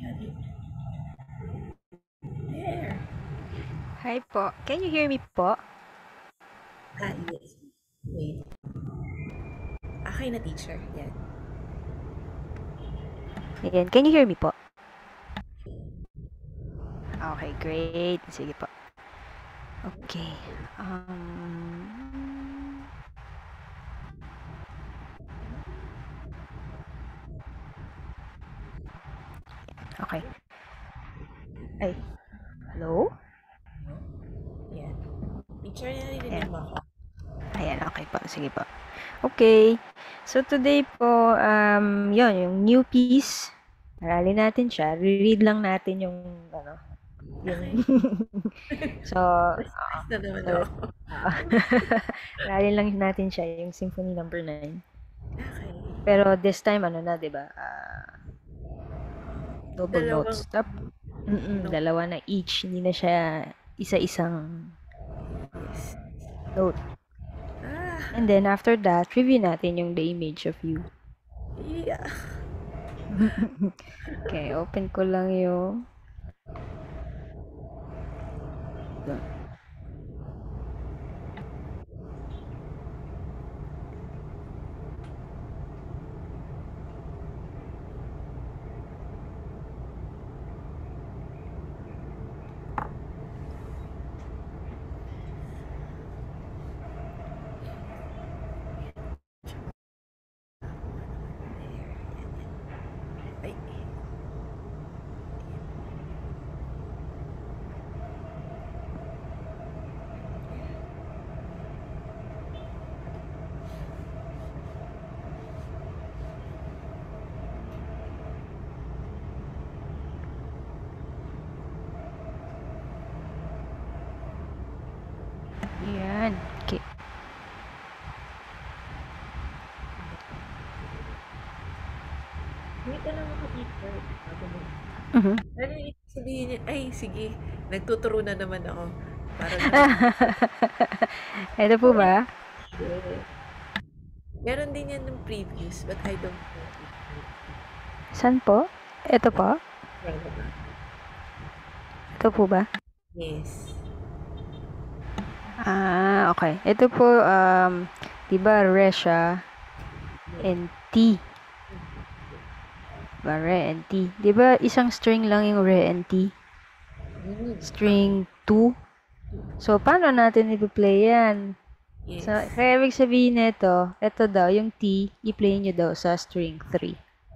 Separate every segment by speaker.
Speaker 1: There.
Speaker 2: Hi po. Can you hear me po?
Speaker 1: Yes. Wait. Okay na, teacher. Yan.
Speaker 2: Ayan. Can you hear me po? Okay, great. Sige po. Okay. Okay. Ay. Hello?
Speaker 1: Yan. Teacher, narinig
Speaker 2: Ayan.
Speaker 1: mo ako?
Speaker 2: Ayan, okay po. Sige po. Okay. So, today po, yun, yung new piece. Aralin natin siya. Reread lang natin yung, yung,
Speaker 1: Okay.
Speaker 2: so,
Speaker 1: Stress na naman
Speaker 2: so,
Speaker 1: ako.
Speaker 2: aralin lang natin siya, yung Symphony number 9.
Speaker 1: Okay.
Speaker 2: Pero this time, di ba? Double
Speaker 1: Dalawang
Speaker 2: notes. Dalawa na each. Hindi na siya isa-isang
Speaker 1: yes.
Speaker 2: note.
Speaker 1: Ah,
Speaker 2: And then, after that, review natin yung The Image of You.
Speaker 1: yeah.
Speaker 2: Okay, open ko lang yung...
Speaker 1: Ay.
Speaker 2: Yan. Okay.
Speaker 1: Wait ka lang ako, teacher.
Speaker 2: Mhm.
Speaker 1: Ano yung sabihin niya? Ay, sige. Nagtuturo na naman ako. Parang
Speaker 2: Ito po ba?
Speaker 1: meron din yan ng previous, but I don't know.
Speaker 2: Saan po? Ito po? Ito po ba?
Speaker 1: Yes.
Speaker 2: Okay. Ito po, di ba, re siya and T. Diba, re and T. Di ba, isang string lang yung re and T? String 2. So, paano natin i-play yan?
Speaker 1: Yes.
Speaker 2: So, kaya ibig sabihin nito, ito daw, yung T, i-play nyo daw sa string 3.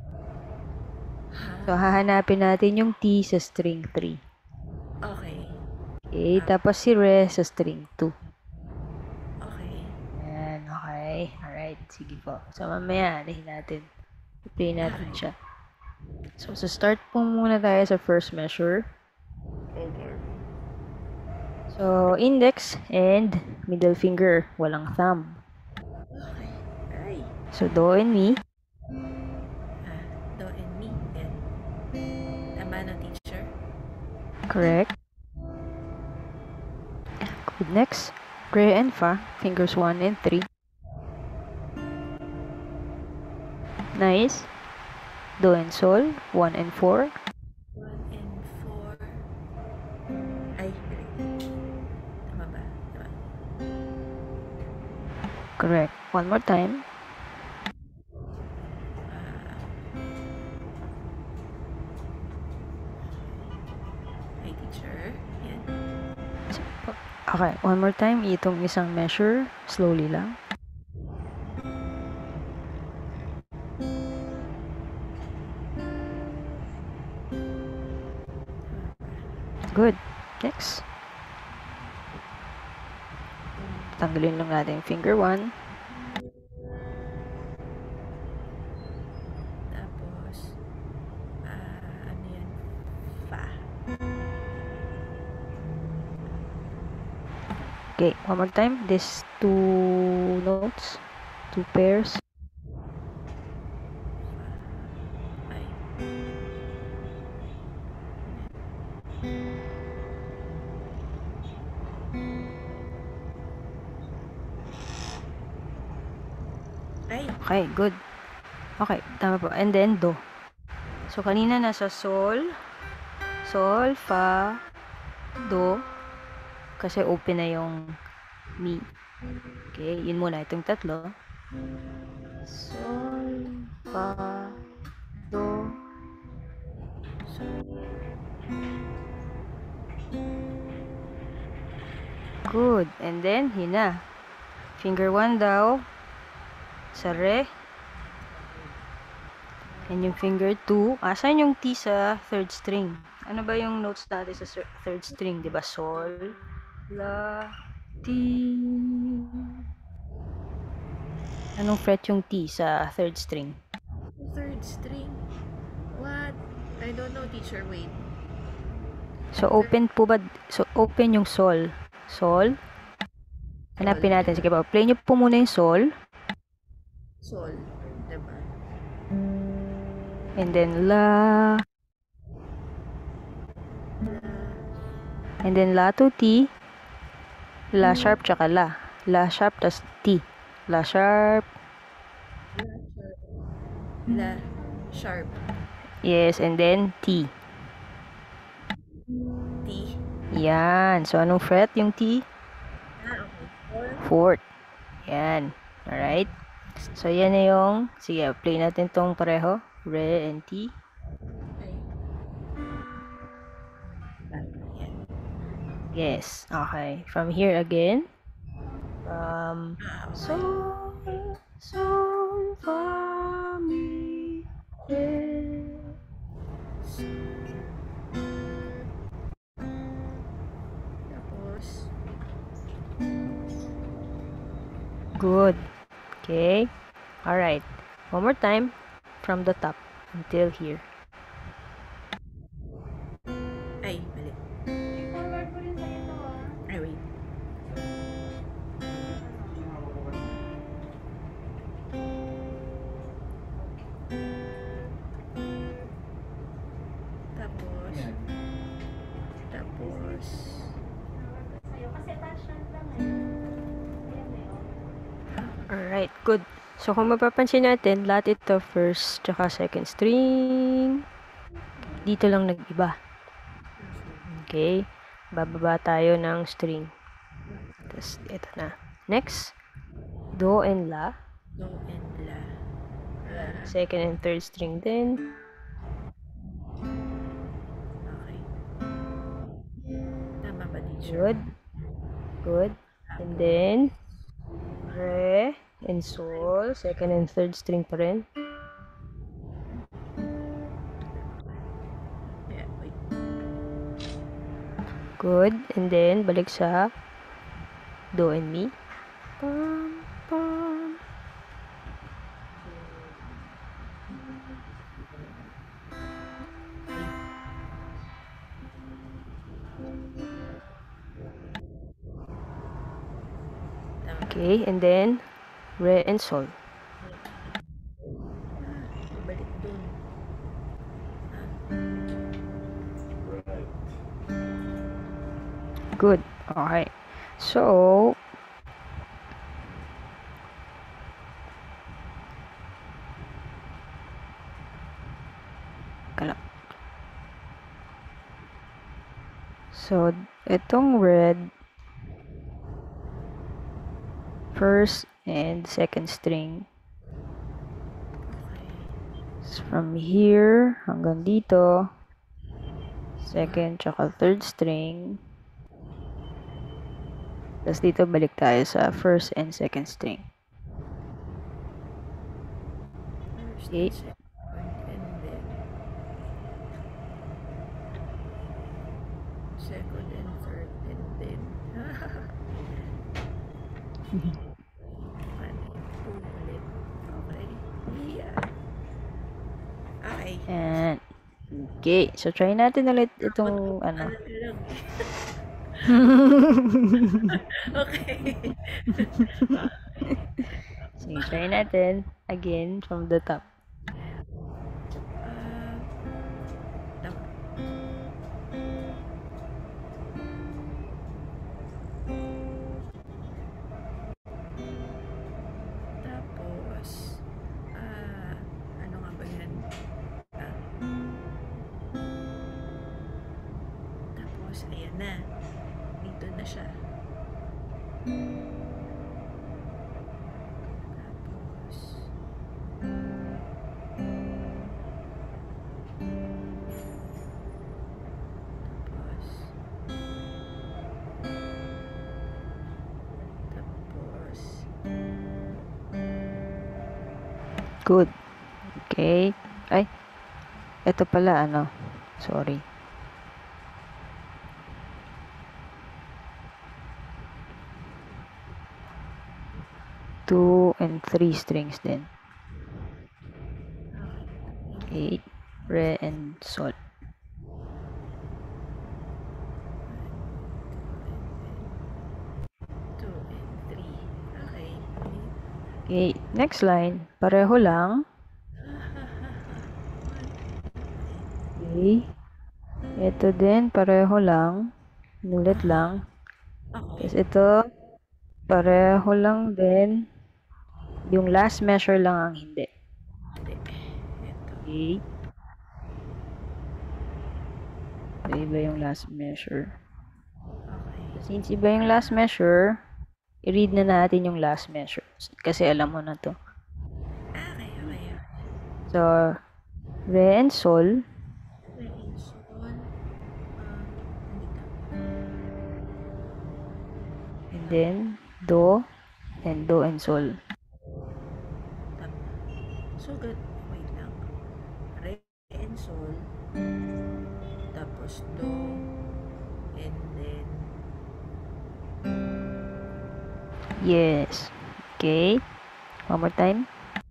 Speaker 2: So, hahanapin natin yung T sa string 3.
Speaker 1: Okay.
Speaker 2: Okay, tapos si re sa string 2.
Speaker 1: Okay.
Speaker 2: Ayan, okay. Alright, sige po. So, mamaya, anahin natin. I-play natin siya. So, start po muna tayo sa first measure.
Speaker 1: Okay.
Speaker 2: So, index and middle finger, walang thumb.
Speaker 1: Okay. Ay.
Speaker 2: So, do and mi.
Speaker 1: Do and mi. Yan. Tama na, teacher?
Speaker 2: Correct. Good, next. Re and fa, fingers 1 and 3. Nice. Do and sol, 1 and 4.
Speaker 1: 1 and 4. Ay, tama ba? Tama.
Speaker 2: Correct. One more time.
Speaker 1: Ay, teacher. Yan.
Speaker 2: Okay, one more time. Itong isang measure. Slowly lang. Good. Next. Tanggalin lang natin yung finger 1.
Speaker 1: Tapos, ano yan? Fa.
Speaker 2: Okay, one more time. These 2 notes. 2 pairs.
Speaker 1: Ay. Ay.
Speaker 2: Okay, good. Okay, tama po. And then, do. So, kanina nasa sol, fa, do, kasi open na yung mi. Okay, yun muna, itong tatlo. Sol, fa, do, good. And then, yun na. Finger 1 daw, sa re. And yung finger 2, asan yung T sa third string? Ano ba yung notes natin sa third string? Diba? Sol, la, ti. Anong fret yung T sa third string?
Speaker 1: Third string? What? I don't know, teacher. Wait.
Speaker 2: So, open po ba? So, open yung sol. Sol. Hanapin natin. Sige ba? Play nyo po muna yung sol.
Speaker 1: Sol. Diba?
Speaker 2: And then, la. And then, la to T. La sharp tsaka la. La sharp tas T. La sharp.
Speaker 1: La sharp.
Speaker 2: Yes, and then T.
Speaker 1: T.
Speaker 2: Yan. So, anong fret yung T?
Speaker 1: Okay.
Speaker 2: Fourth. Yan. Alright. So, yan na yung, sige, play natin tong pareho. Re and T.
Speaker 1: Okay. Yan.
Speaker 2: Yes. Okay. From here again.
Speaker 1: Okay.
Speaker 2: Sol, fa, mi, re.
Speaker 1: Tapos,
Speaker 2: Good. Okay. Alright. One more time. From the top until here.
Speaker 1: ay, mali. Ay, wait. Tapos,
Speaker 2: Alright, good. So, kung mapapansin natin, lahat ito first tsaka second string. Dito lang nag-iba. Okay. Bababa tayo ng string. Tapos, ito na. Next, do and la.
Speaker 1: do and la.
Speaker 2: Second and third string din.
Speaker 1: Okay. Tama ba, teacher?
Speaker 2: Good. Good. And then, re and sol. Second and third string pa rin.
Speaker 1: Yeah, wait.
Speaker 2: Good. And then, balik sa do and mi. Pam, pam. Okay, and then, re and sol.
Speaker 1: Balik dun.
Speaker 2: Good. Okay. So, kalap. So, itong red, first and second string. So, from here hanggang dito, second tsaka third string. Tapos dito balik tayo sa first and second string. Okay.
Speaker 1: Second and third and then ulit. Okay. Yeah. Okay.
Speaker 2: And okay, so try natin ulit itong ano.
Speaker 1: Okay.
Speaker 2: Sige, try natin again from the top.
Speaker 1: Tama. Tapos, ano nga ba yan? na siya. Tapos,
Speaker 2: Good. Okay. Ay, ito pala, ano. Sorry. Two and three strings din. Okay. Re and sol.
Speaker 1: two and three. Okay.
Speaker 2: Okay. Next line. Pareho lang. Okay. Ito din, pareho lang. Nulit lang.
Speaker 1: Okay.
Speaker 2: Tapos ito, pareho lang din. Yung last measure lang ang hindi.
Speaker 1: Hindi. Ito.
Speaker 2: Okay. So, iba yung last measure.
Speaker 1: Okay.
Speaker 2: So, since iba yung last measure, i-read na natin yung last measure. Kasi alam mo na to.
Speaker 1: Okay, okay.
Speaker 2: So, re and sol.
Speaker 1: Re and sol.
Speaker 2: And then, do. And do and sol.
Speaker 1: Tama. So, good. Wait lang. Re and sol. Tapos do. And then,
Speaker 2: Yes. Okay. One more time.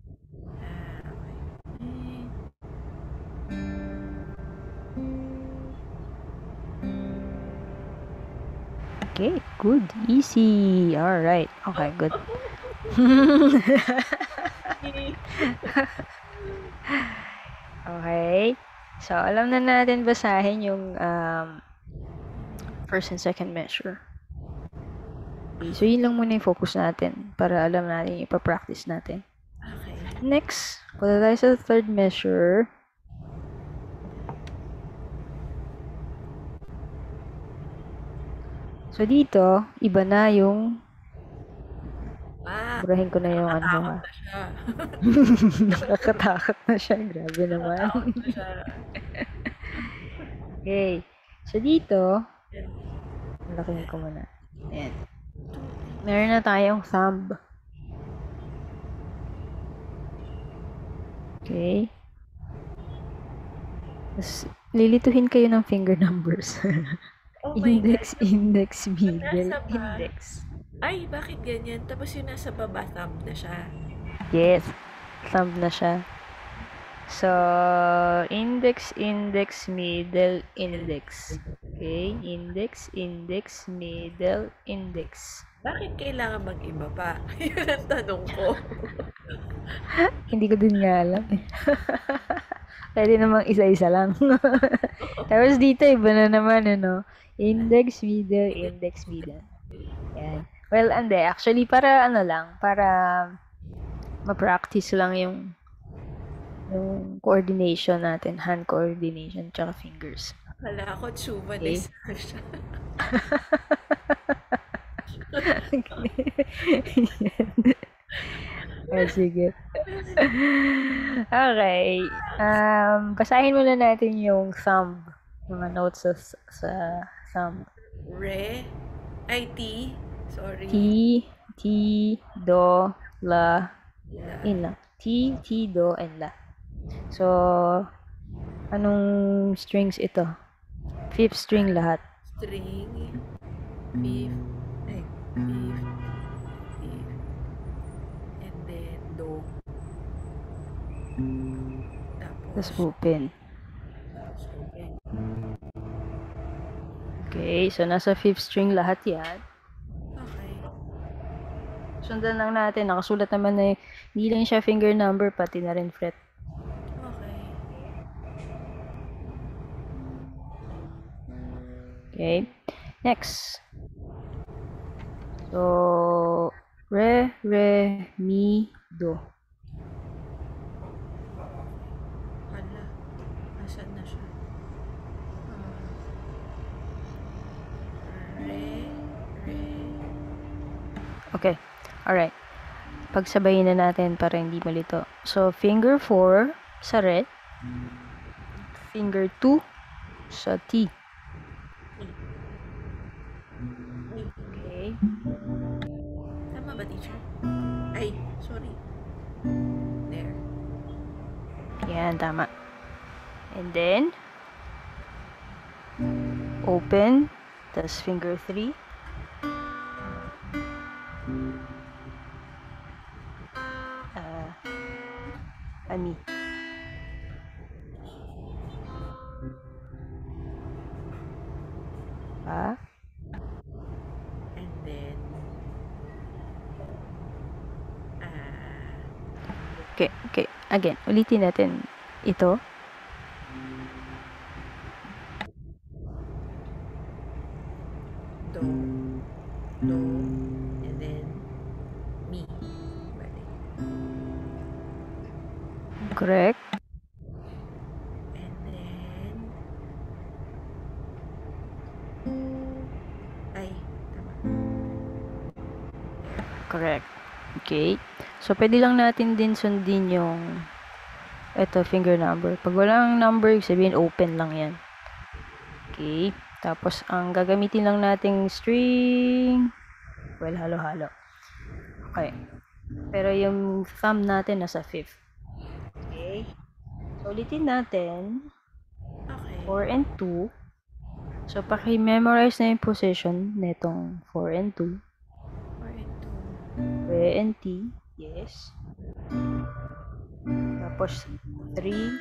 Speaker 2: Okay, good. Easy. Alright. Okay, good. Okay. So, alam na natin basahin yung first and second measure. Okay, so, yun lang muna yung focus natin para alam natin yung ipapractice natin.
Speaker 1: Okay.
Speaker 2: Next, punta tayo sa third measure. So, dito, iba na yung burahin ko na yung ano ko ha.
Speaker 1: Na siya.
Speaker 2: Nakakatakot na siya. Grabe naman.
Speaker 1: Nakakatakot na siya.
Speaker 2: Okay. So, dito, malaking ko muna. Ayan. Meron na tayong thumb. Okay. Tapos, lilituhin kayo ng finger numbers.
Speaker 1: Oh my
Speaker 2: Index,
Speaker 1: God.
Speaker 2: index, middle,
Speaker 1: Nasa ba?
Speaker 2: index.
Speaker 1: Ay, bakit ganyan? Tapos yung nasa baba, thumb na siya.
Speaker 2: Yes. Thumb na siya. So, index, index, middle, index. Okay? Index, index, middle, index.
Speaker 1: Bakit kailangan mag-iba pa? Yun ang tanong ko.
Speaker 2: Hindi ko din nga alam eh. Pwede namang isa-isa lang. Tapos dito, iba na naman, ano? Index, middle, index, middle. Yan. Well, ande. Actually, para ano lang, para ma-practice lang yung coordination natin, hand coordination, tsaka fingers.
Speaker 1: Wala ako, tsumanis na siya.
Speaker 2: Oh, sige. Okay. Basahin muna natin yung thumb. Mga notes sa thumb.
Speaker 1: Re. Ay, T. Sorry.
Speaker 2: T, do, la, in la. T, do, and la. So, anong strings ito? Fifth string lahat.
Speaker 1: String. Fifth. And then, do.
Speaker 2: Tapos open. Okay, so nasa fifth string lahat yan.
Speaker 1: Okay.
Speaker 2: Sundan lang natin. Nakasulat naman na hindi lang siya finger number, pati na rin fret.
Speaker 1: Okay.
Speaker 2: Okay. Next. So, re, mi, do.
Speaker 1: Hala. Asan na siya? Re.
Speaker 2: Okay. Alright. Pagsabayin na natin para hindi malito. So, finger 4 sa red. Finger 2 sa T. Okay.
Speaker 1: Tama ba, teacher? Ay, sorry. There.
Speaker 2: Yan, tama. And then, open. Tas finger 3. Ani. Pa.
Speaker 1: And then,
Speaker 2: Okay. Again, ulitin natin ito.
Speaker 1: do, and then, mi. Bali.
Speaker 2: Correct.
Speaker 1: And then, ay, tama.
Speaker 2: Correct. Okay. So, pwede lang natin din sundin yung ito, finger number. Pag walang number, sabihin open lang yan. Okay. Tapos, ang gagamitin lang nating string, well, halo-halo. Okay. Pero yung thumb natin nasa 5th. Okay. So, ulitin natin.
Speaker 1: Okay.
Speaker 2: 4 and 2. So, paki-memorize na yung position netong 4 and 2.
Speaker 1: 4 and 2.
Speaker 2: Re and T. Yes. Tapos, 3.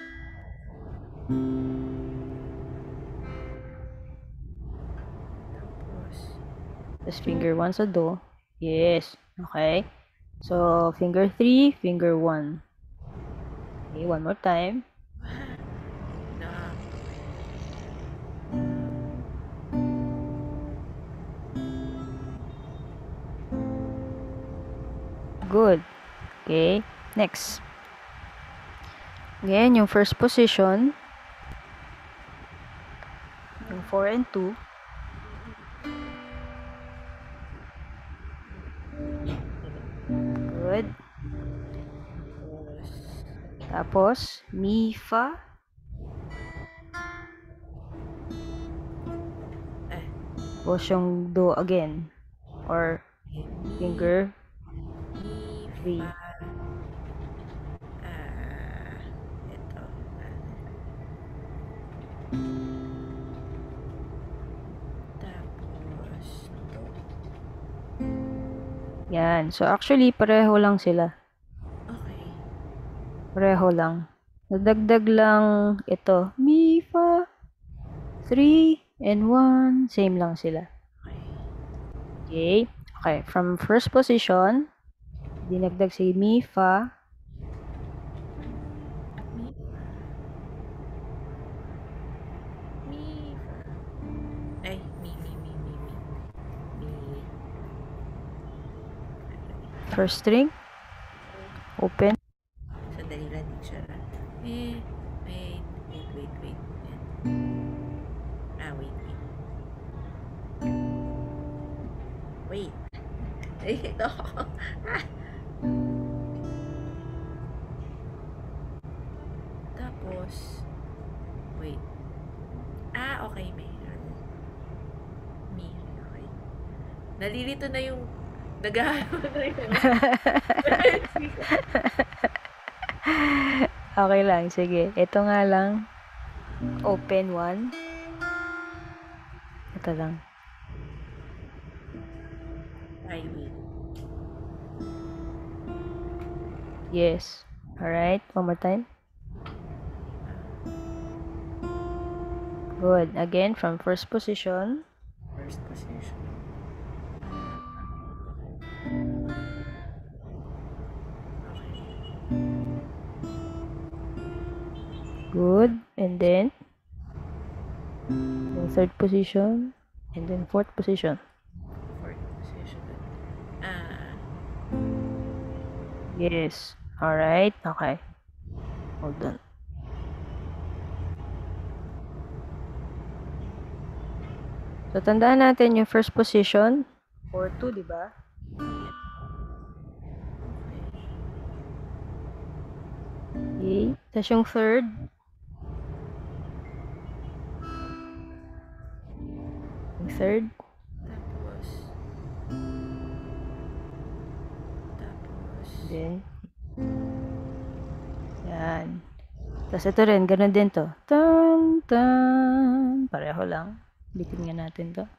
Speaker 2: Tapos, finger 1 sa do. Yes. Okay. So, finger 3, finger 1. Okay, one more time.
Speaker 1: Na.
Speaker 2: Good. Okay. Next. Ngayon, yung first position. Yung 4 and 2. Good. Tapos, mi, fa. Tapos yung do again. Or finger 3.
Speaker 1: Ito. Tapos, do.
Speaker 2: Yan. So, actually, pareho lang sila.
Speaker 1: Okay.
Speaker 2: Pareho lang. Nadagdag lang ito. Mi, fa. 3 and 1. Same lang sila. Okay. Okay. From first position, dinagdag si mi, fa.
Speaker 1: Mi, fa. Ay, mi.
Speaker 2: First string. Open.
Speaker 1: Sandali lang, teacher. Wait. Wait. Ay, ito ako. Tapos, wait. Okay, meron. Mi, okay. Nalilito na yung naghahanap na yung
Speaker 2: Okay lang. Sige. Ito nga lang. Open 1. Ito lang.
Speaker 1: Ay, wait.
Speaker 2: Yes. Alright. One more time. Good. Again, from first position.
Speaker 1: First position.
Speaker 2: Good. And then, yung third position. And then fourth position.
Speaker 1: Fourth position.
Speaker 2: Yes. Alright. Okay. Hold on. So, tandaan natin yung first position. 4-2, di ba? Tapos yung third. Yung third.
Speaker 1: Tapos.
Speaker 2: Then. Yan. Tapos ito rin, ganun din to. Tan, tan. Pareho lang. Bitin nga natin to.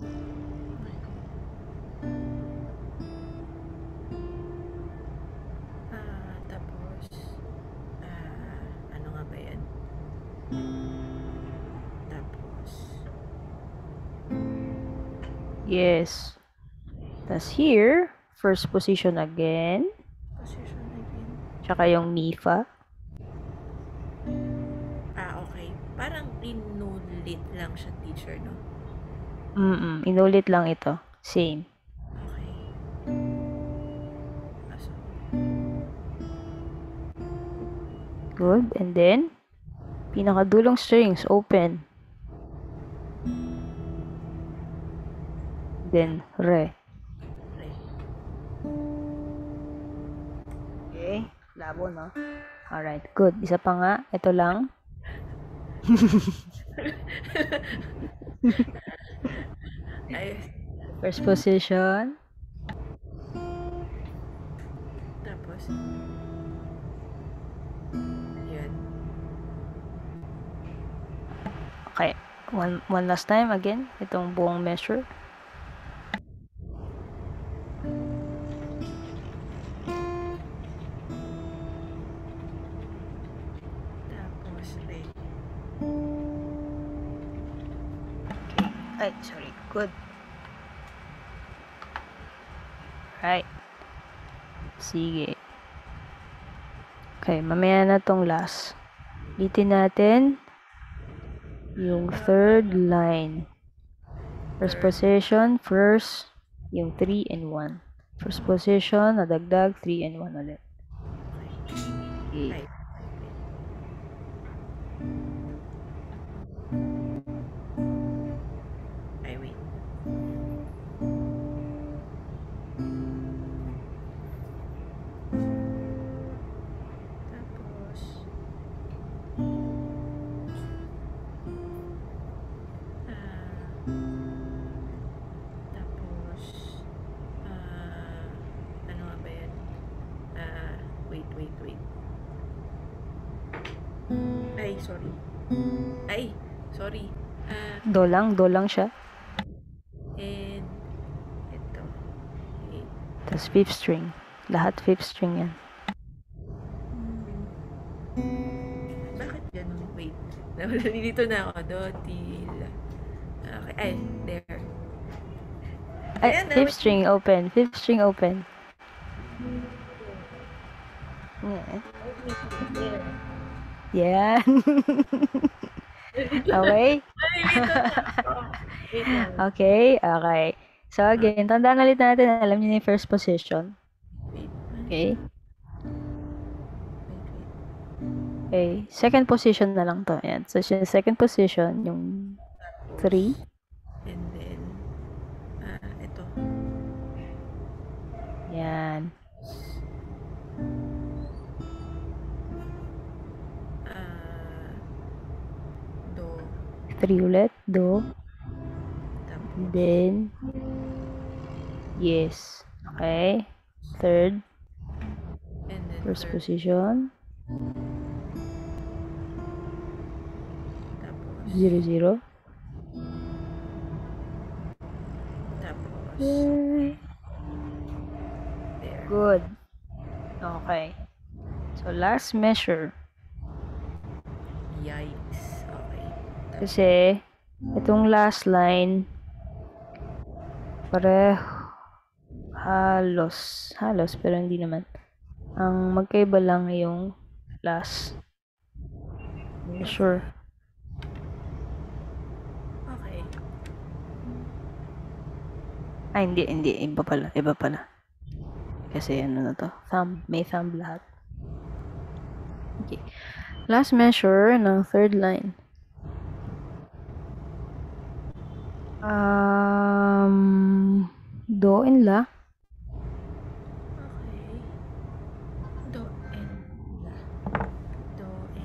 Speaker 1: Tapos. Ano nga ba yan? Tapos.
Speaker 2: Yes. Tapos here, first position again.
Speaker 1: Position again.
Speaker 2: Tsaka yung mi-fa.
Speaker 1: Okay. Parang inulit lang siya, teacher, no?
Speaker 2: Inulit lang ito. Same.
Speaker 1: Okay.
Speaker 2: Good. And then, pinakadulong strings, open. Then, re. Okay. Labo, no? Alright, good. Isa pa nga. Ito lang. First position.
Speaker 1: Tapos. Yan.
Speaker 2: Okay. One last time again. Itong buong measure.
Speaker 1: Tapos, re.
Speaker 2: Okay. Ay, sorry. Good. Right. Sige. Okay, mamaya na tong last. Ulitin natin yung third line. First position, first, yung 3 and 1. First position, nadagdag, 3 and 1 ulit. Okay.
Speaker 1: Wait. Ano nga ba yan? Wait. Sorry.
Speaker 2: Do lang siya.
Speaker 1: And ito.
Speaker 2: Tapos fifth string. Lahat fifth string yan.
Speaker 1: Bakit ganun? Wait. Nalilito na ako. Do, til. Okay. There.
Speaker 2: Ay, fifth string open. Fifth string open. Yeah. Okay? Okay. So again, tandaan ulit natin, alam niyo na yung first position. Okay? Okay. Second position na lang to. Ayan. So, yung second position, yung 3.
Speaker 1: And then, ito.
Speaker 2: Yan.
Speaker 1: Do.
Speaker 2: 3 ulit. Do. Then, yes. Okay. Third.
Speaker 1: And then
Speaker 2: First position.
Speaker 1: Tapos.
Speaker 2: 0, 0.
Speaker 1: Tapos.
Speaker 2: There. Good. Okay. So, last measure.
Speaker 1: Yikes. Okay.
Speaker 2: Kasi, itong last line, halos, pero hindi naman. Ang magkaiba lang yung last measure.
Speaker 1: Okay.
Speaker 2: Ay, hindi. Iba pala. Kasi ano na to? May thumb lahat. Okay. Last measure ng third line. Do and la.
Speaker 1: Okay. Do and la. Do and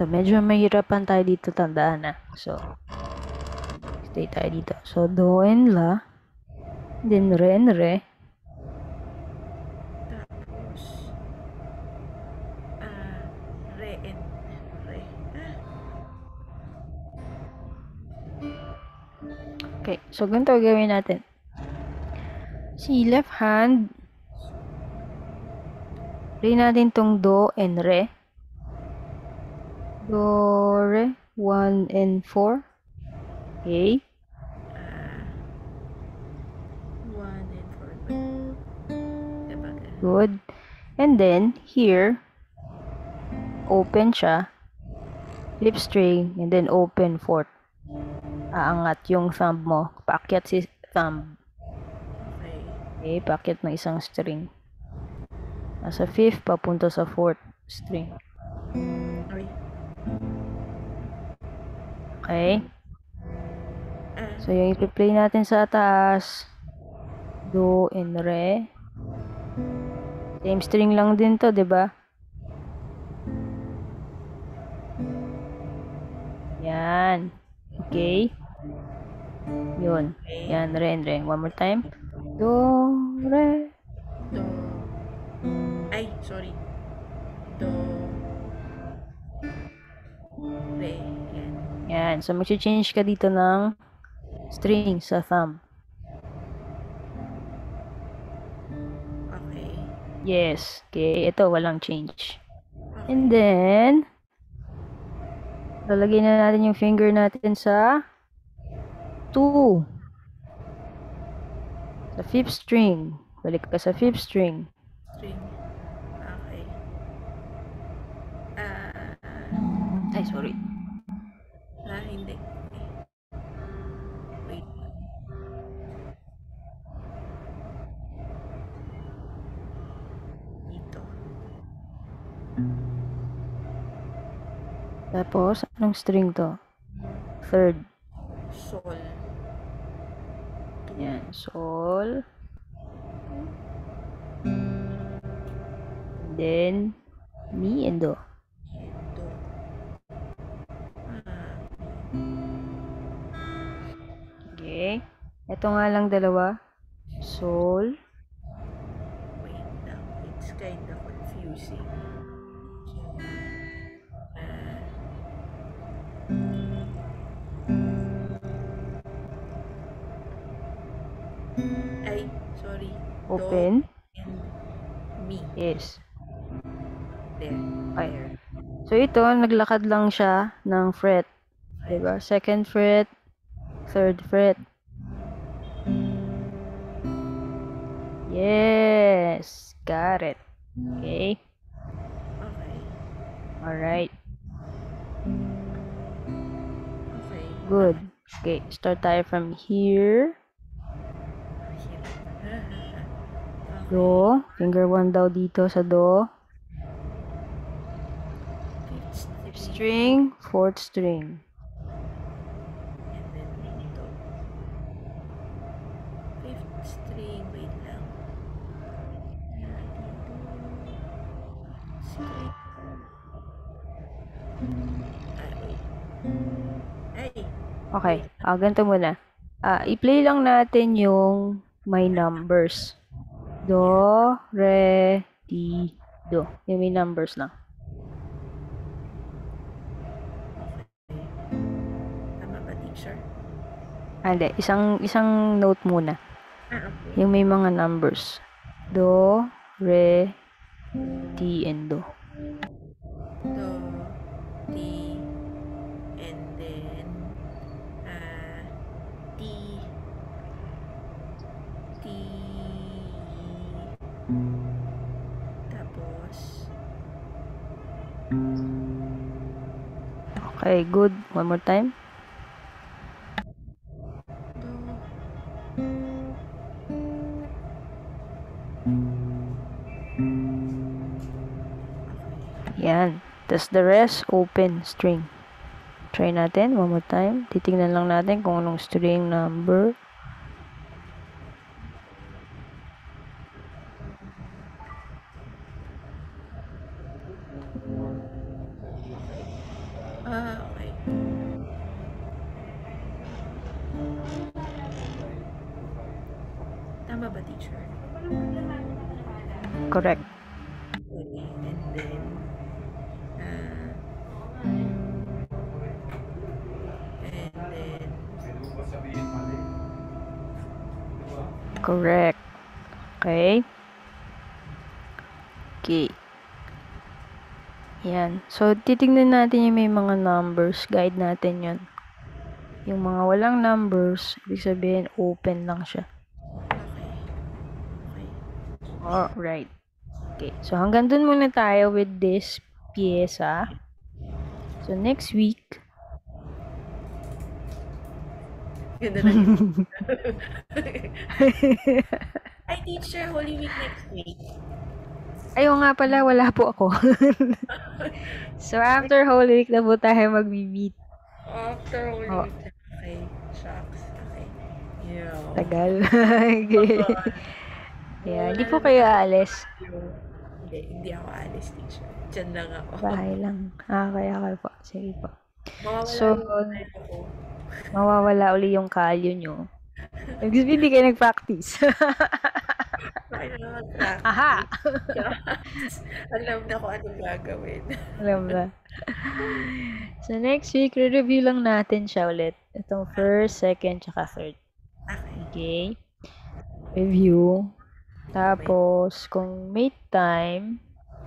Speaker 2: So, medyo mahirapan tayo dito, tandaan na. So, stay tayo dito. So, do and la. Then, re and re.
Speaker 1: Tapos, re and re.
Speaker 2: Okay, so ganito gawin natin. Si left hand, play natin tong do and re. Do, re, 1 and 4. Okay.
Speaker 1: 1 and 4. Diba?
Speaker 2: Good. And then, here, open siya. Flip string, and then open 4th. Aangat yung thumb mo. Paakyat si thumb.
Speaker 1: Okay.
Speaker 2: Okay, paakyat mo isang string. Nasa 5th, papunta sa 4th string. Okay. So, yung i-play natin sa taas, do and re. Same string lang din to, diba? Yan. Okay. Yun. Yan, re and re. One more time. Do, re.
Speaker 1: Do. Ay, sorry. Do. Re. Yan.
Speaker 2: Yan. So, mag-change ka dito ng string sa thumb.
Speaker 1: Okay.
Speaker 2: Yes. Okay. Ito, walang change. Okay. And then, lalagay na natin yung finger natin sa 2. Sa 5th string. Balik ka sa 5th string.
Speaker 1: String. Okay.
Speaker 2: Ay, sorry.
Speaker 1: Hindi. Wait. Dito.
Speaker 2: Tapos, anong string to? 3rd.
Speaker 1: Sol.
Speaker 2: Yan. Sol. And then, mi and do.
Speaker 1: Do.
Speaker 2: Okay. Ito nga lang dalawa. Sol.
Speaker 1: Wait lang. It's kind of confusing. Ay, sorry.
Speaker 2: Open.
Speaker 1: Do and mi.
Speaker 2: Yes.
Speaker 1: There.
Speaker 2: Okay. So, ito, naglakad lang siya ng fret. Diba? 2nd fret, 3rd fret. Yes! Got it. Okay.
Speaker 1: Okay.
Speaker 2: Alright.
Speaker 1: Okay.
Speaker 2: Good. Okay, start tayo from here. Do. Finger 1 daw dito sa do. 5th string, 4th string.
Speaker 1: And then dito. 5th string. Wait lang. String. Wait. Ay.
Speaker 2: Okay. Ganito muna. I-play lang natin yung may numbers. Do, re, di, do. Yung may numbers lang.
Speaker 1: Tama ba, teacher?
Speaker 2: Hindi. Isang note muna.
Speaker 1: Okay.
Speaker 2: Yung may mga numbers. Do, re, di, and do.
Speaker 1: Do, di, and then di, tapos
Speaker 2: Okay, good. One more time. Yan. Tapos the rest, open string. Try natin. One more time. Titingnan lang natin kung anong string number.
Speaker 1: Tama ba, teacher?
Speaker 2: Correct.
Speaker 1: Okay, and then, uh,
Speaker 2: Correct. Okay. Okay. Yan. So, titignan natin yung may mga numbers. Guide natin yan. Yung mga walang numbers, ibig sabihin, open lang siya.
Speaker 1: okay.
Speaker 2: Alright. Okay. So, hanggang dun muna tayo with this pyesa. So, next week,
Speaker 1: Ganda na Ay, teacher, Holy Week next week.
Speaker 2: Ayun nga pala, wala po ako. So, after Holy Week na po tayo mag-meet.
Speaker 1: After Holy Week. Okay, shucks. Okay. Yeah.
Speaker 2: Tagal. Okay. Yeah, hindi po kayo aalis.
Speaker 1: Hindi ako aalis, teacher. Diyan lang ako.
Speaker 2: Bahay lang. Kaya kayo po. Sige po.
Speaker 1: So,
Speaker 2: mawawala uli yung kalyo nyo. Hindi kayo nag-practice.
Speaker 1: Bakit na mag-practice?
Speaker 2: Aha!
Speaker 1: Alam na kung anong gagawin.
Speaker 2: Alam na. So, next week, re-review lang natin siya ulit. Itong first, second, tsaka third. Okay? Review. Tapos, kung may time,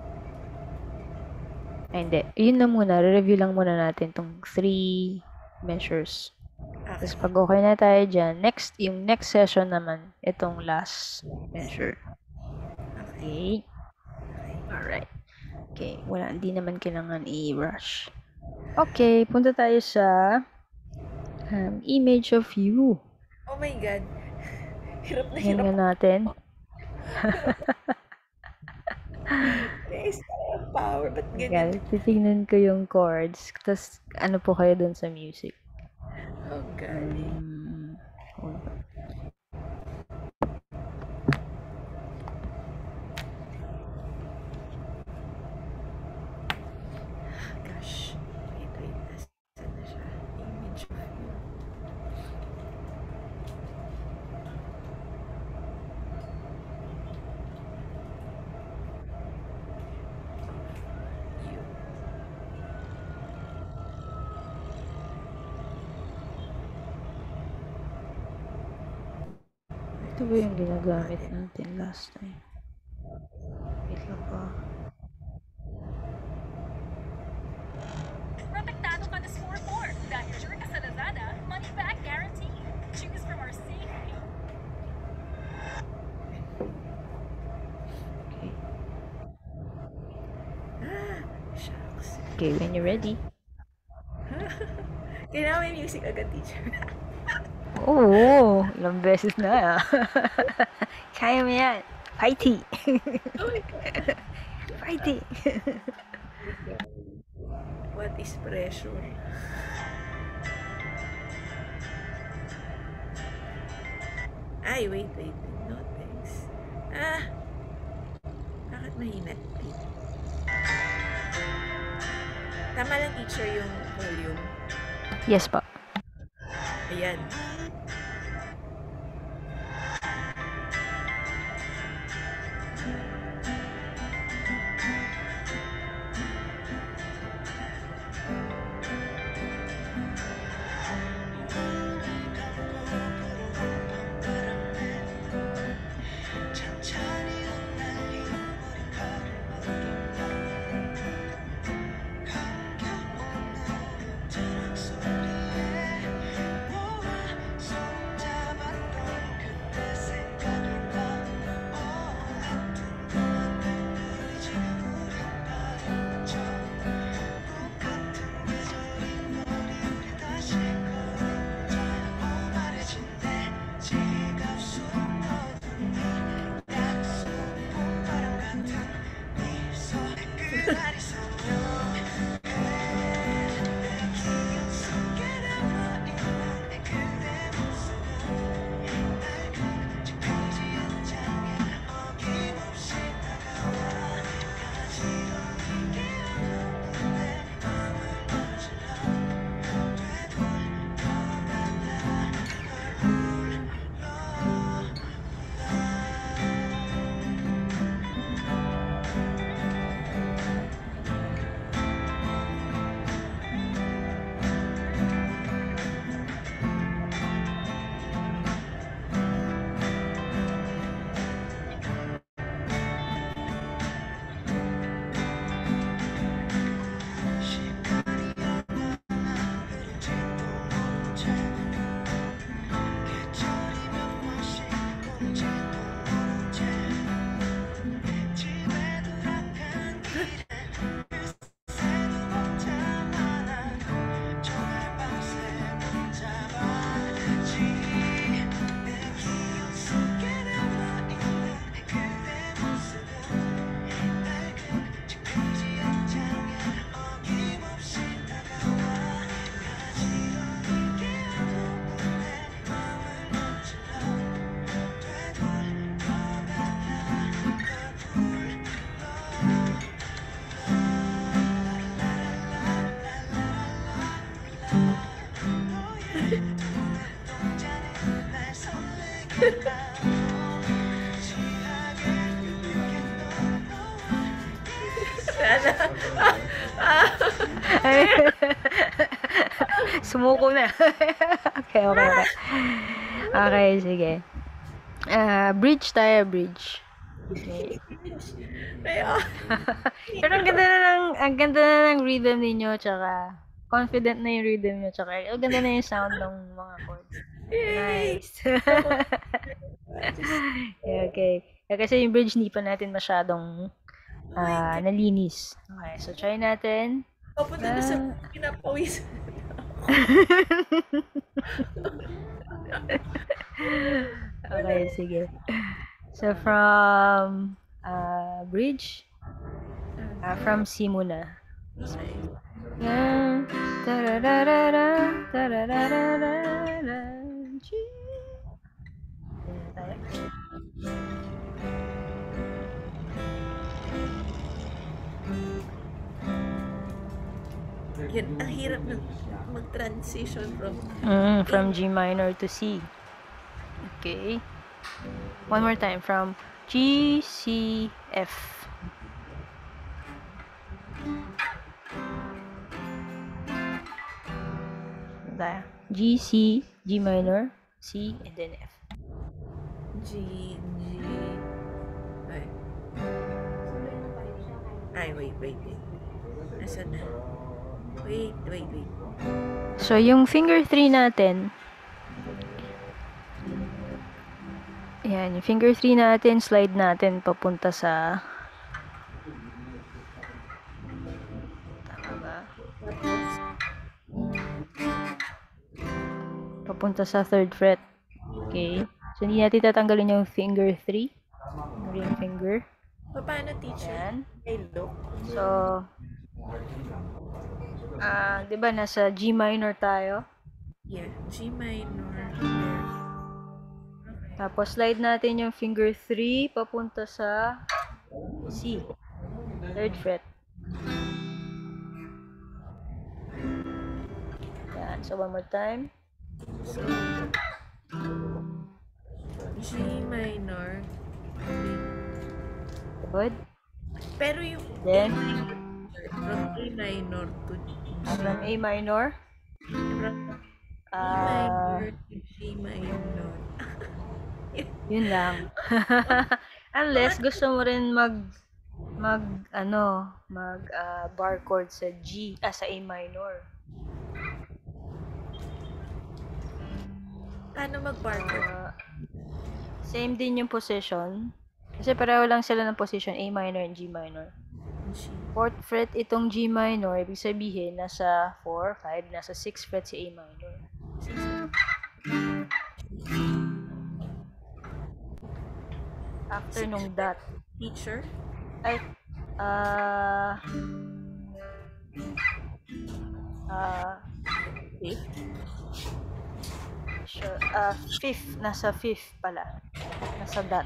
Speaker 2: hindi. Yun na muna. Re-review lang muna natin itong 3 measures. Tapos, pag okay na tayo dyan, yung next session naman, itong last measure. Okay? Alright. Okay. Hindi naman kailangan i-rush. Okay. Punta tayo sa image of you.
Speaker 1: Oh my God. Hirap na
Speaker 2: Yan
Speaker 1: hirap.
Speaker 2: nga natin.
Speaker 1: Power, but ganyan.
Speaker 2: Titignan ko yung chords. Tapos, ano po kayo dun sa music?
Speaker 1: Oh, galing. Gosh. Wait. Nasaan na siya? Image of you.
Speaker 2: Ito ba yung ginagamit natin last time? Wait lang pa.
Speaker 3: Protektado ka na score 4 dahil sure ka sa Lazada, money back guarantee. Choose from our safe.
Speaker 2: Okay.
Speaker 1: Shucks.
Speaker 2: Okay, when you're ready.
Speaker 1: Kailangan may music agad, teacher.
Speaker 2: Oo, ilang beses na. Kaya mo yan. Fighty! Fighty!
Speaker 1: What is pressure? Ay, wait. No, thanks. Bakit mahina? Wait. Tama lang, teacher, yung volume.
Speaker 2: Yes po.
Speaker 1: Ayan. Sana. Ah,
Speaker 2: Sumuko na. Okay, okay, okay. Okay, sige. Bridge tayo, bridge. Okay.
Speaker 1: Ay,
Speaker 2: Pero ang ganda na ng rhythm ninyo, tsaka confident na yung rhythm nyo, tsaka ang ganda na yung sound ng mga chords.
Speaker 1: Yay!
Speaker 2: Nice. Yeah, okay. Kasi yung bridge hindi pa natin masyadong nalinis. Okay, so try natin.
Speaker 1: Papunta na sa pinapawis.
Speaker 2: Okay, sige. So from bridge, from C muna. Yan. Tarararara, tarararara, G. Yan tayo.
Speaker 1: Yun, ang hirap mag-transition
Speaker 2: From G minor to C. Okay. One more time. From G, C, F. Tayo. G, C, G minor, C, and then F.
Speaker 1: G. Ay, wait. Nasaan na? Wait.
Speaker 2: So, yung finger 3 natin, yan, yung finger 3 natin, slide natin papunta sa, tama ba? Papunta sa 3rd fret. Okay. So, hindi natin tatanggalin yung finger 3. Ring finger.
Speaker 1: Paano, teacher?
Speaker 2: Yan.
Speaker 1: Ay, look.
Speaker 2: So, di ba nasa G minor tayo?
Speaker 1: Yeah, G minor.
Speaker 2: Tapos, slide natin yung finger 3 papunta sa C. 3rd fret. Yan. So, one more time.
Speaker 1: So, G minor.
Speaker 2: Good.
Speaker 1: Pero yung
Speaker 2: Then,
Speaker 1: from A minor to G.
Speaker 2: from A minor.
Speaker 1: From A minor to G minor.
Speaker 2: Yun lang. Unless gusto mo rin bar chord sa G, sa A minor.
Speaker 1: Paano mag-bar chord?
Speaker 2: Same din yung position. Kasi pareho lang sila ng position, A minor and G minor.
Speaker 1: G.
Speaker 2: 4th fret itong G minor, ibig sabihin, nasa 4, 5, nasa 6th fret si A minor. After nung dot.
Speaker 1: Teacher?
Speaker 2: Ay, sure, 5th, nasa 5th pala. Nasa dot.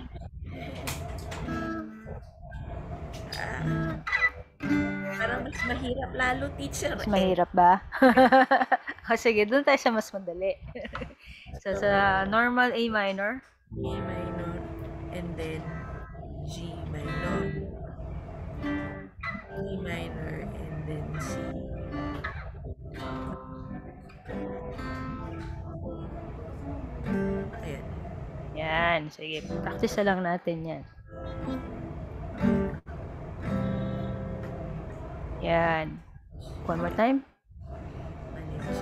Speaker 1: Parang mas mahirap lalo, teacher.
Speaker 2: Mas mahirap ba? Sige, doon tayo sa mas madali. So, sa normal A minor.
Speaker 1: A minor. And then, G minor. A minor. And then, C. Ayan.
Speaker 2: Yan. Sige, practice na lang natin yan. Yan. One more time.
Speaker 1: G,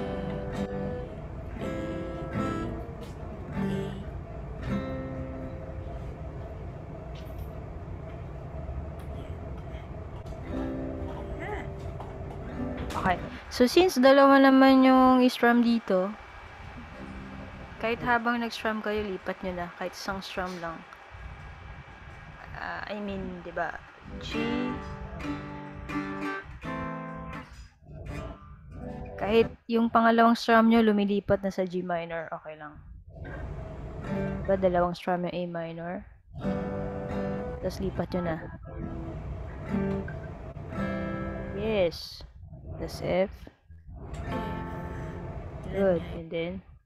Speaker 2: Okay. So, since dalawa naman yung strum dito, kahit habang nag-strum kayo, lipat nyo na. Kahit isang strum lang. Di ba? G. Kahit yung pangalawang strum nyo, lumilipat na sa G minor, okay lang. Diba, dalawang strum yung A minor. Tapos lipat nyo na. Yes. Tapos F. Good. And then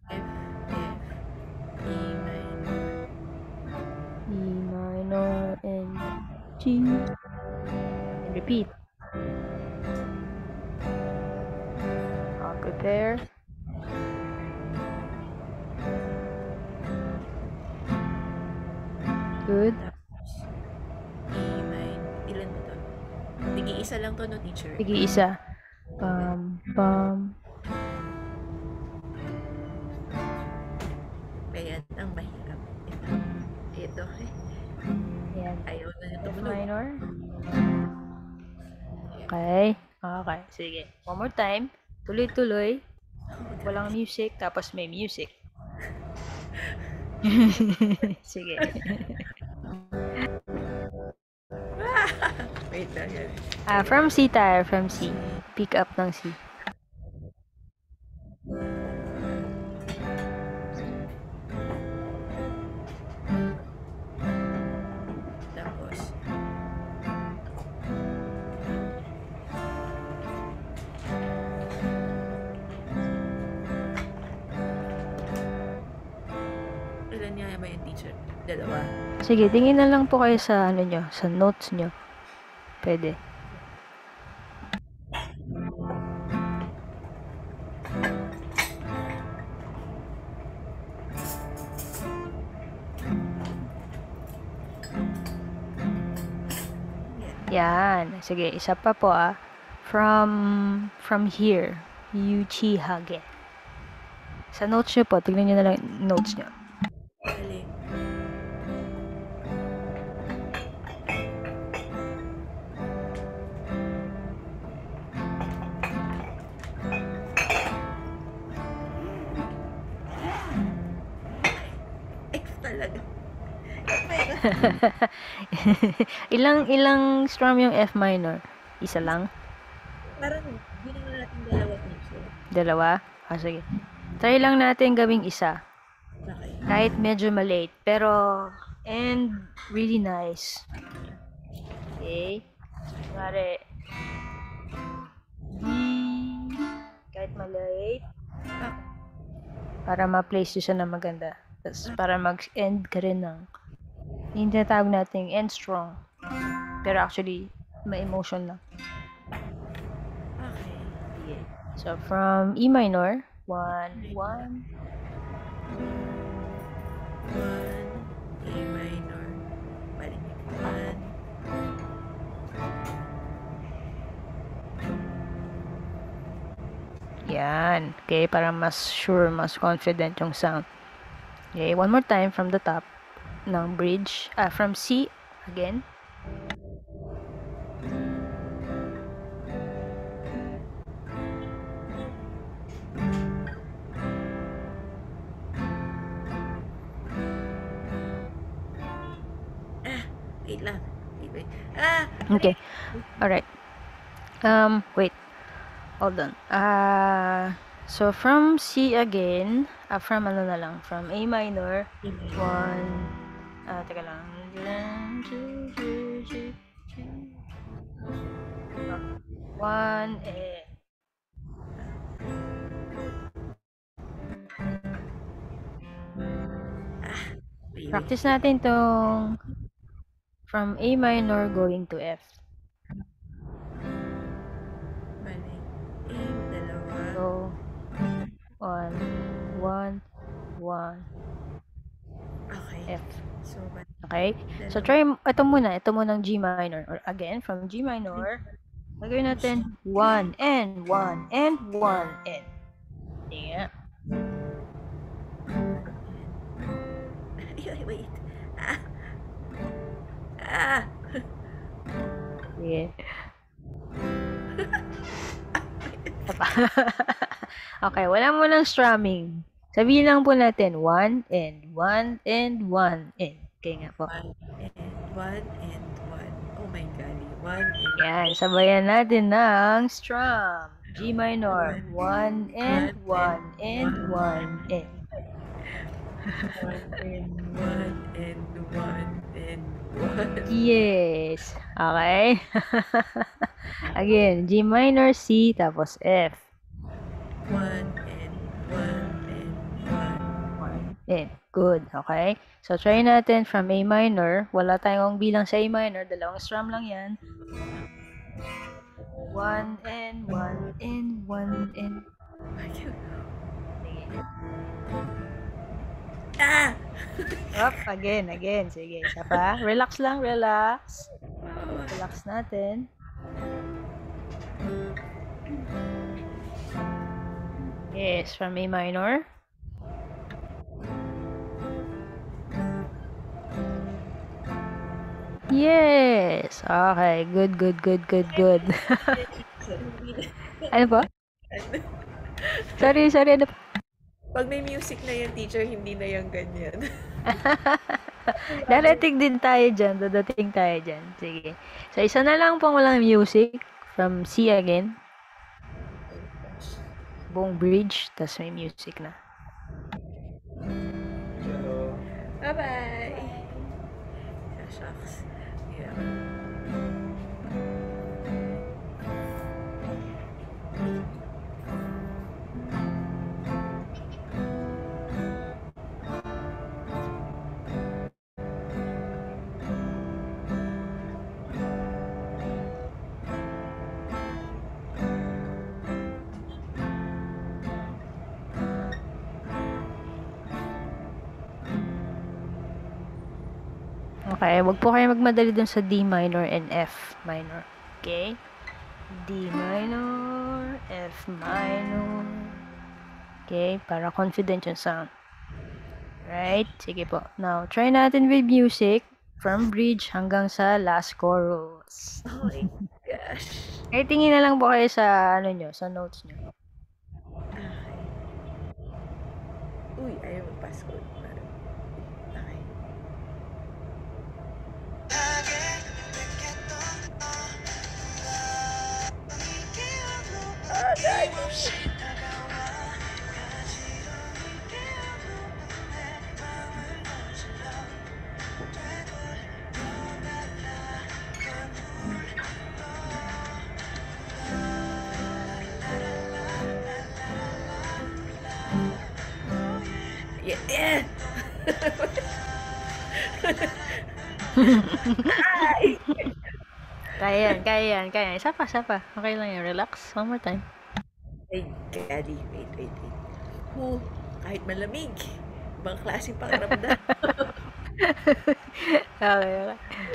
Speaker 2: G. And repeat. I'll prepare. Good.
Speaker 1: Tapos, ilan ba to? Tig-iisa lang to, no, teacher?
Speaker 2: Sige, isa. Pam, pam.
Speaker 1: Ayan, ang mahirap. Ito.
Speaker 2: Yan.
Speaker 1: Ayaw na nito.
Speaker 2: F minor. Okay. Okay. Sige. One more time. Tuloy-tuloy. Walang music, tapos may music. Sige.
Speaker 1: Wait lang yan.
Speaker 2: From C tayo. From C. Pick up ng C.
Speaker 1: Tapos, ilan niya ba yung teacher? Dalawa.
Speaker 2: Sige, tingin na lang po kayo sa ano nyo, sa notes nyo. Pwede. Yan. Sige, isa pa po From here. Yuchihage. Sa notes nyo po, tignan nyo na lang notes nyo.
Speaker 1: Galing. F talaga.
Speaker 2: ilang strum yung F minor? Isa lang?
Speaker 1: Parang bilang natin dalawa teacher.
Speaker 2: Dalawa? Sige. Try lang natin gawing isa.
Speaker 1: Okay.
Speaker 2: Kahit medyo malate. Pero, and really nice. Okay. Mare. B. Kahit malate. Para ma-place siya na maganda. Tapos, para mag-end ka rin ng yung tinatawag natin end strong. Pero actually, may emotion lang.
Speaker 1: Okay.
Speaker 2: Yeah. So, from E minor, 1, 1,
Speaker 1: 1, A minor. Balik. 1.
Speaker 2: yan. Okay, para mas sure, mas confident yung sound. Okay, one more time from the top ng bridge. From C, again.
Speaker 1: Wait lang. Wait.
Speaker 2: Okay. Alright. Wait. Hold on. So from C again, from ano na lang, from A minor, 1, teka lang. 1, practice natin tong from A minor going to F.
Speaker 1: Balik. A, dalawa.
Speaker 2: So, 1, 1, 1,
Speaker 1: Okay.
Speaker 2: F.
Speaker 1: So, balik.
Speaker 2: Okay? So, try ito muna ng G minor. Or again, from G minor, gagawin natin 1 and 1 and 1 and. Yeah.
Speaker 1: Wait.
Speaker 2: Yeah. Okay, wala mo ng strumming. Sabihin lang po natin 1 and 1 and 1 and. Okay nga po.
Speaker 1: 1 and 1. Oh my God. 1 and
Speaker 2: Yan, sabayan natin ng strum. G minor. 1 and 1 and 1 and.
Speaker 1: 1 and 1 and 1 and 1.
Speaker 2: Yes. Okay. Again, G minor, C, tapos F.
Speaker 1: 1 and 1 and 1.
Speaker 2: And good, okay? So, try natin from A minor. Wala tayong bilang sa A minor. Dalawang strum lang yan. 1 and 1 and 1 and... Sige.
Speaker 1: Ah!
Speaker 2: Up, again. Sige, isa pa. Relax lang, relax. Relax natin. Yes, from A minor. Yes! Okay, good. Ano po? Sorry, ano po?
Speaker 1: Pag may music na yan, teacher, hindi na yan ganyan.
Speaker 2: Dadating tayo dyan. Sige. So, isa na lang pong walang music from C again. Buong bridge, tas may music na.
Speaker 1: Bye-bye! Shucks. Yeah.
Speaker 2: Okay, wag po kayo magmadali dun sa D minor and F minor. Okay? D minor, F minor. Okay, para confident yung sound. Right? Sige po. Now, try natin with music from bridge hanggang sa last chorus.
Speaker 1: Oh my gosh.
Speaker 2: Eh, tingin na lang po kayo sa, sa notes nyo.
Speaker 1: Uy, ayaw mag-passcode. Okay. Gosh! Yeah!
Speaker 2: Kaya yan. Isa pa. Okay lang yan. Relax. One more time.
Speaker 1: Ay, Daddy, wait. Kahit malamig. Ibang klaseng pakiramdam.
Speaker 2: Okay.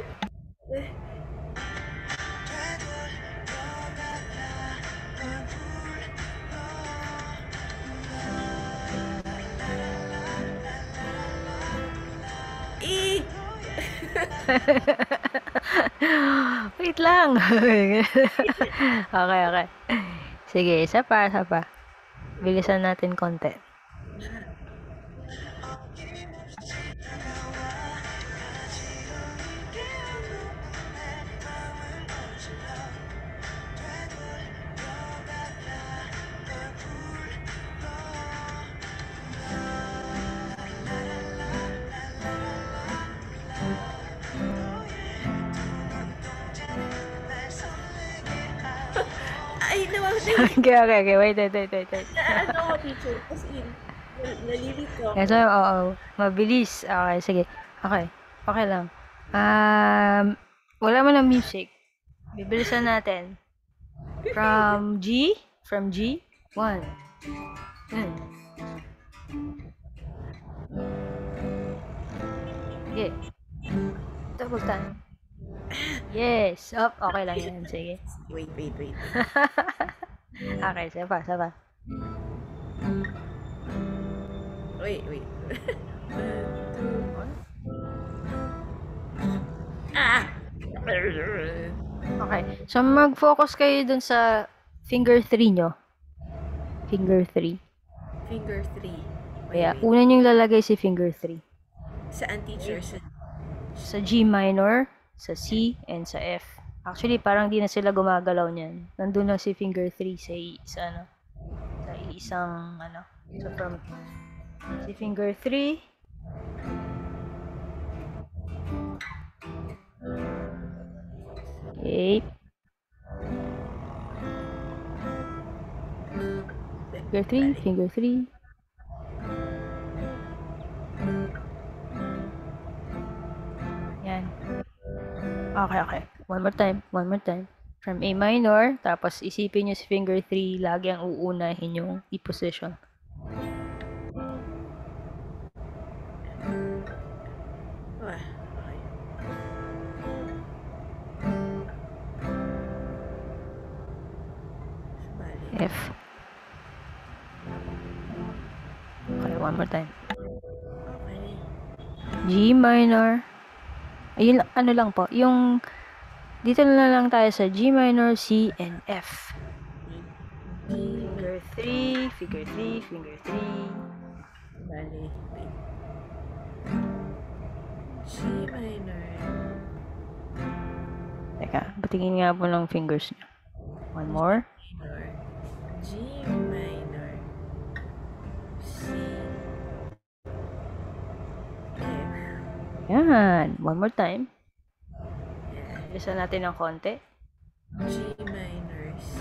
Speaker 2: Wait lang. Okay. Sige, isa pa. Bilisan natin konti.
Speaker 1: Ay, nawawala.
Speaker 2: Okay. Wait.
Speaker 1: Ano ako, teacher? As in, nalilito ako.
Speaker 2: So, mabilis. Okay, sige. Okay lang. Wala man ng music. Bibilisan natin. From G. 1. Okay. Double time. Yes. Okay lang yan. Sige.
Speaker 1: Wait.
Speaker 2: Okay, isa pa.
Speaker 1: Wait. 1, 2.
Speaker 2: Okay. So, mag-focus kayo dun sa finger 3 nyo. Finger 3.
Speaker 1: Finger 3.
Speaker 2: Kaya, una nyo lalagay si finger 3.
Speaker 1: Saan, teacher?
Speaker 2: Sa G minor, sa C, and sa F. Actually, parang di na sila gumagalaw niyan. Nandun lang si finger 3 sa isang, So, from si finger 3. Okay. Finger 3. Okay. One more time. From A minor, tapos isipin nyo si finger 3, lagi ang uunahin yung i-position.
Speaker 1: Okay. Bali.
Speaker 2: F. Okay, one more time.
Speaker 1: Okay.
Speaker 2: G minor. Ayun, ano lang po, yung dito na lang tayo sa G minor, C, and F. Finger 3, finger 3, finger 3.
Speaker 1: Bali. Wait. G minor.
Speaker 2: Teka, patingin nga po ng fingers niya. One more.
Speaker 1: Minor. G minor. C. F.
Speaker 2: Yan. One more time. Bilisan natin ng konti.
Speaker 1: G minor. C.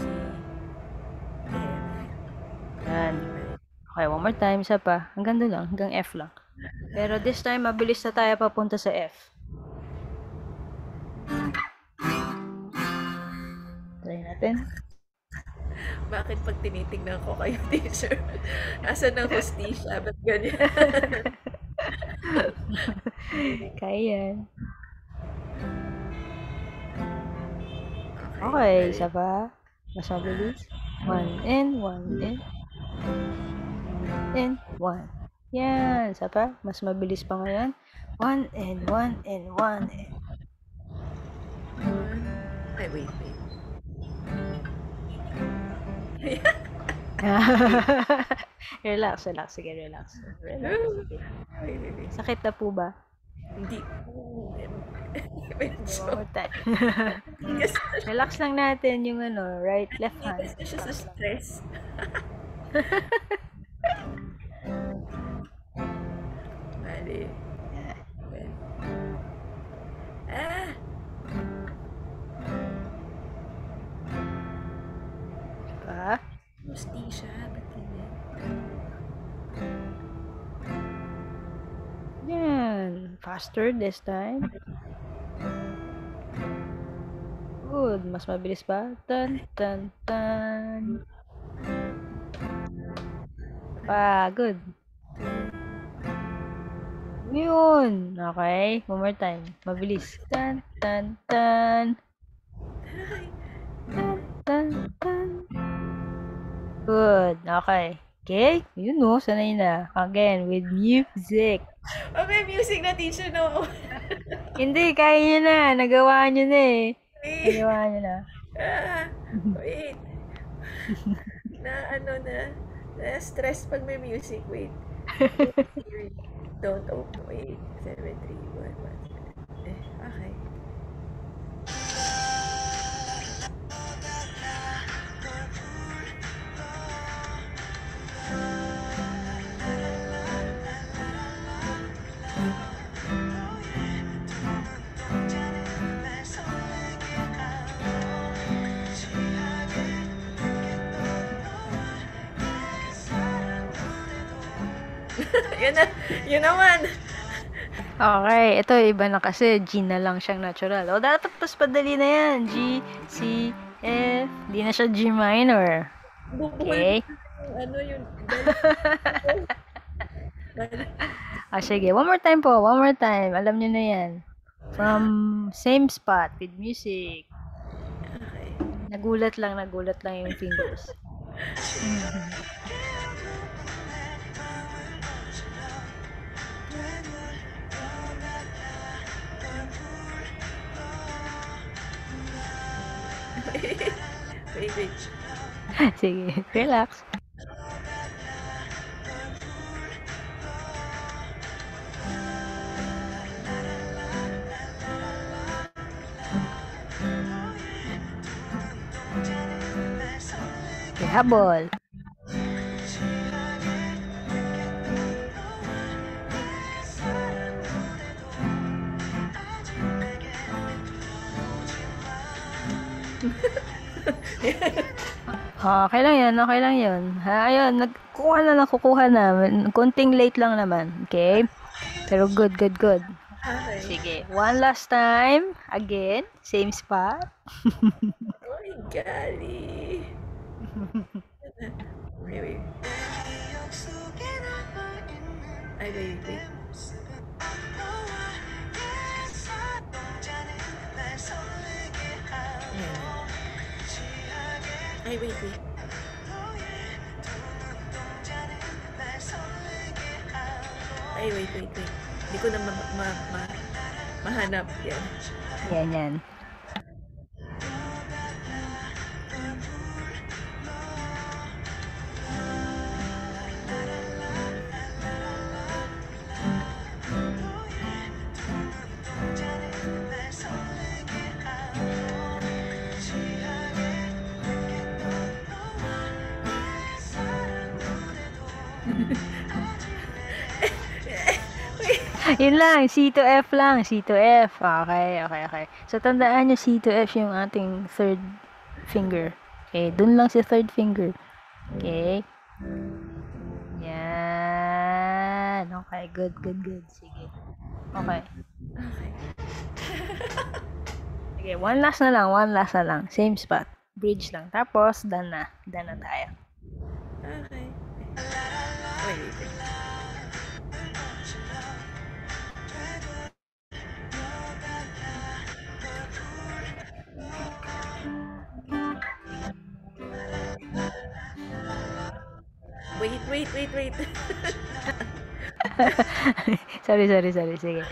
Speaker 1: F.
Speaker 2: Yan. Okay, one more time. Isa pa. Hanggang doon lang. Hanggang F lang. Pero this time, mabilis na tayo papunta sa F. Try natin.
Speaker 1: Bakit pag tinitingnan ko kayo, teacher? Asan ang hostisya? Ba't ganyan?
Speaker 2: Kaya yan. Okay, isa pa. Mas mabilis. 1 and 1 and 1. Yan, isa pa. Mas mabilis pa ngayon. 1 and 1 and 1 and.
Speaker 1: Ay, wait.
Speaker 2: Relax. Sige, relax.
Speaker 1: Wait.
Speaker 2: Sakit na po ba?
Speaker 1: Hindi.
Speaker 2: One
Speaker 1: Medyo.
Speaker 2: more time.
Speaker 1: Kasi
Speaker 2: Relax lang natin yung right, left hand.
Speaker 1: kasi siya sa stress. Bali. Ah!
Speaker 2: Pa.
Speaker 1: Hostisya. Ba't ganyan?
Speaker 2: Yan. Faster this time. Good. Mas mabilis pa. Tan. Good. Yun. Okay. One more time. Mabilis. Tan. Good. Okay. Yun sanay na. Again, with music.
Speaker 1: Oh, may music na, teacher, no?
Speaker 2: Hindi, kaya nyo na. Nagawa nyo na eh.
Speaker 1: Wait.
Speaker 2: Nagawa nyo na.
Speaker 1: Wait. Na-stress pag may music. Wait. Don't open. Wait. 7, 3, 1, 1. Okay. Yun naman.
Speaker 2: Okay, ito iba na kasi G na lang siyang natural. O dapat mas padali na yan. G, C, F. Di na siya G minor. Okay.
Speaker 1: Yung
Speaker 2: Sige. One more time po. One more time. Alam nyo na yan. From same spot with music.
Speaker 1: Okay.
Speaker 2: Nagulat lang yung fingers.
Speaker 1: Wait.
Speaker 2: Sige, relax. Okay, habol. Okay lang yan. Ayun, kukuha na. Konting late lang naman. Okay? Pero good.
Speaker 1: Okay.
Speaker 2: Sige, one last time. Again, same spot.
Speaker 1: Ay, gali. Wait. Ay, wait. Ayan. Ay, wait. Ay, wait. Hindi ko na mahanap. Yan.
Speaker 2: Yan. Yun lang, C to F lang, C to F. Okay. So, tandaan nyo, C to F yung ating third finger. Okay, dun lang si third finger. Okay. Yan. Okay, good. Sige. Okay. Sige, one last na lang. Same spot. Bridge lang. Tapos, done na tayo.
Speaker 1: Okay. Wait. Wait.
Speaker 2: Sorry. Sige.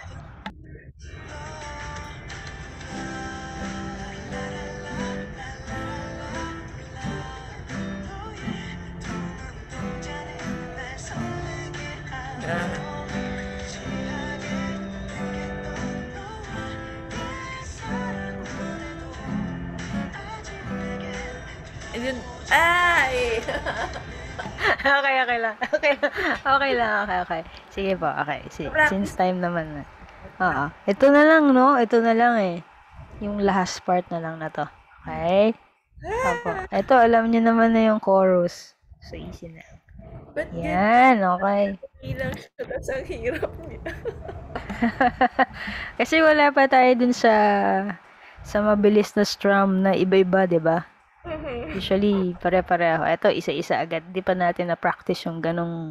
Speaker 1: Ayun. Ay!
Speaker 2: Okay lang. Sige po, okay. Since time naman na. Oo. Ito na lang, no? Ito na lang eh. Yung last part na lang na to. Okay? Opo. Ito, alam niyo naman na yung chorus. So, easy na.
Speaker 1: Ba't
Speaker 2: Yan, okay.
Speaker 1: ilang siya? Tapos ang hirap niya.
Speaker 2: Kasi wala pa tayo dun sa mabilis na strum na iba-iba, 'di ba? Usually, pare-pareho. Ito, isa-isa agad. Di pa natin na-practice yung ganong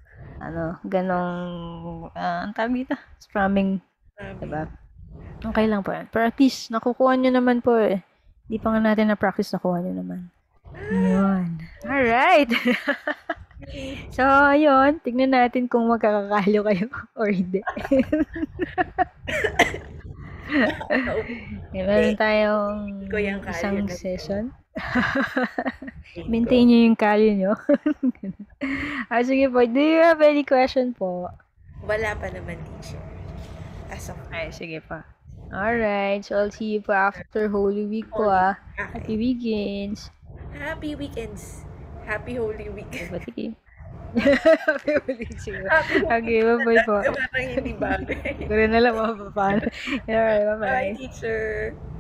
Speaker 2: ang tawag dito? Strumming. Diba? Okay lang po yan. Pero at least, nakukuha nyo naman po eh. Di pa nga natin na-practice, nakuha nyo naman. Yun. Alright. So, ayun. Tignan natin kung magkakakalo kayo or hindi. Meron tayong isang session. Maintain nyo yung kali nyo. Sige po. Do you have any question po?
Speaker 1: Wala pa naman, teacher.
Speaker 2: Ay, sige pa. Alright. So, I'll see you po after Holy Week po Happy weekends.
Speaker 1: Happy weekends. Happy Holy Week.
Speaker 2: Sige. Happy Holy Week. Okay, bye-bye po.
Speaker 1: Parang hindi bagay.
Speaker 2: Hindi ko rin alam paano. Alright, bye-bye.
Speaker 1: Bye, teacher.